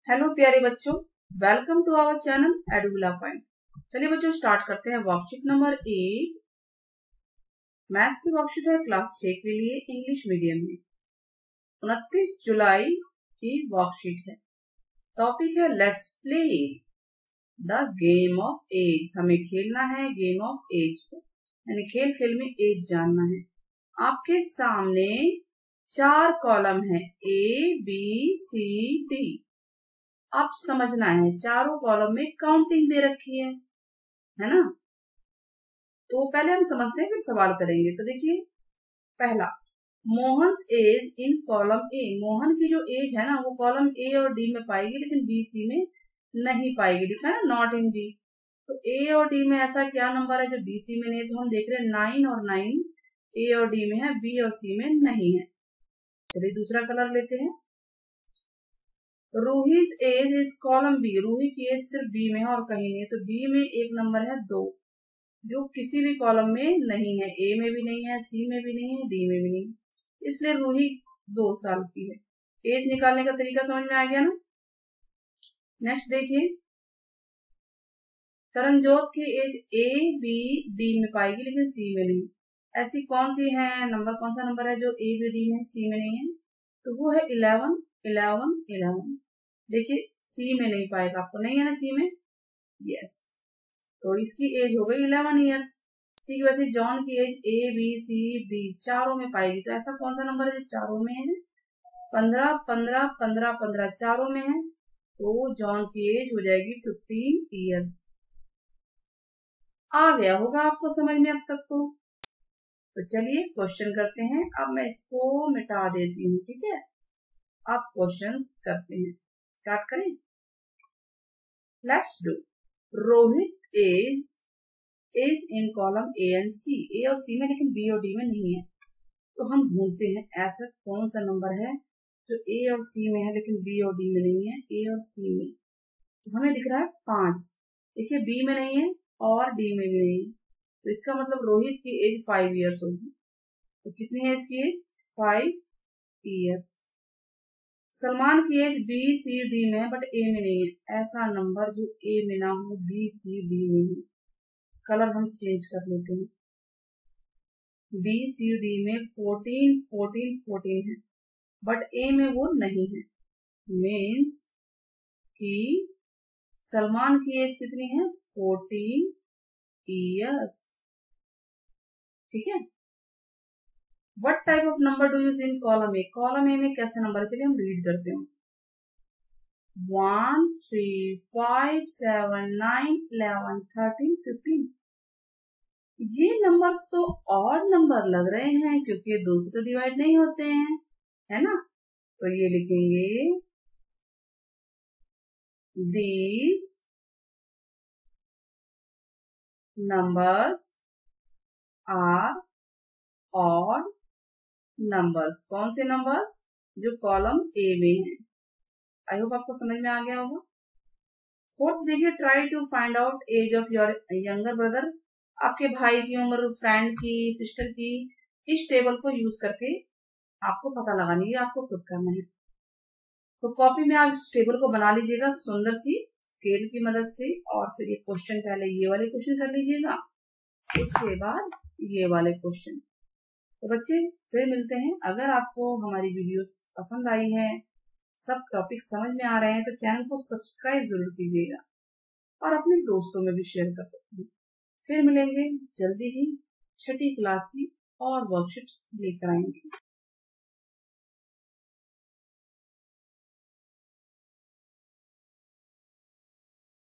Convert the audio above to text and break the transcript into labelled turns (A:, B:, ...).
A: Hello प्यारे बच्चों, welcome to our channel Eduvila point. चलिए बच्चों स्टार्ट करते हैं। वर्कशीट नंबर 8 मैथ्स की वर्कशीट है क्लास 6 के लिए इंग्लिश मीडियम में। 29 जुलाई की वर्कशीट है। टॉपिक है let's play the game of age. हमें खेलना है गेम ऑफ एज को, यानी खेल खेल में एज जानना है। आपके सामने 4 कॉलम है A, B, C, D। आप समझना है चारों कॉलम में काउंटिंग दे रखी है ना। तो पहले हम समझते हैं फिर सवाल करेंगे। तो देखिए पहला, Mohan's age in column A. Mohan की जो एज है ना वो कॉलम ए और डी में पाएगी, लेकिन बी सी में नहीं पाएगी। लिखा है ना नॉट इन बी। तो ए और डी में ऐसा क्या नंबर है जो बी सी में नहीं है? तो हम देख रहे हैं 9 और 9 ए और डी में है, बी और सी में नहीं है। चलिए दूसरा कलर लेते हैं। Ruhi's age is column B. Ruhi की एज सिर्फ बी में है और कहीं नहीं है। तो बी में एक नंबर है 2 जो किसी भी कॉलम में नहीं है। ए में भी नहीं है, सी में भी नहीं है, डी में भी नहीं है। इसलिए रूही 2 साल की है। एज निकालने का तरीका समझ में आ गया ना। नेक्स्ट देखिए, तरनजोत की एज ए बी डी में पाएगी लेकिन सी में नहीं। ऐसी कौन सी है नंबर, कौन सा नंबर है जो ए बी डी में सी में नहीं है? तो वो है 11 11 11। देखिए सी में नहीं पाएगा, आपको नहीं है ना सी में। यस, तो इसकी एज हो गई 11 ईयर्स। ठीक, वैसे जॉन की age A B C D चारों में पाएगी। तो ऐसा कौन सा नंबर है जो चारों में है? 15 15 15 15 चारों में है। तो जॉन की एज हो जाएगी 15 ईयर्स। आ गया होगा आपको समझ में अब तक। तो चलिए क्वेश्चन करते हैं। अब मैं इसको मिटा देती हूँ, ठीक है। आप क्वेश्चंस करते हैं, स्टार्ट करें। Let's do. Rohit is in column A and C. A और सी में, लेकिन बी और डी में नहीं है। तो हम ढूंढते हैं ऐसा कौन सा नंबर है जो ए और सी में है लेकिन बी और डी में नहीं है। ए और सी में तो हमें दिख रहा है 5। देखिए बी में नहीं है और डी में भी नहीं है। तो इसका मतलब रोहित की एज 5 ईयर्स होगी। तो कितनी है इसकी एज? 5 ईयर्स। सलमान की एज बी सी डी में है बट ए में नहीं है। ऐसा नंबर जो ए में ना हो, बी सी डी में हो। कलर हम चेंज कर लेते हैं। बी सी डी में 14 14 14 है बट ए में वो नहीं है। मीन्स कि सलमान की एज कितनी है? 14 ईयर्स। ठीक है। What type of number do you use in column A? Column A में कैसे नंबर है? चलिए हम रीड करते हैं। 1 3 5 7 9 11 13 15। ये नंबर्स तो ऑड नंबर लग रहे हैं क्योंकि 2 से तो डिवाइड नहीं होते हैं, है ना। तो ये लिखेंगे these numbers are odd numbers. कौन से नंबर्स? जो कॉलम ए में है। आई होप आपको समझ में आ गया होगा। फोर्थ देखिए, try to find out age of your younger brother. आपके भाई की उम्र, फ्रेंड की, सिस्टर की, इस टेबल को यूज करके आपको पता लगानी है, आपको खुद करना है। तो कॉपी में आप इस टेबल को बना लीजिएगा सुंदर सी स्केल की मदद से। और फिर ये क्वेश्चन पहले ये वाले क्वेश्चन कर लीजिएगा, उसके बाद ये वाले क्वेश्चन। तो बच्चे फिर मिलते हैं। अगर आपको हमारी वीडियोस पसंद आई है, सब टॉपिक समझ में आ रहे हैं, तो चैनल को सब्सक्राइब जरूर कीजिएगा और अपने दोस्तों में भी शेयर कर सकते हैं। फिर मिलेंगे जल्दी ही, छठी क्लास की और वर्कशीट्स लेकर आएंगे।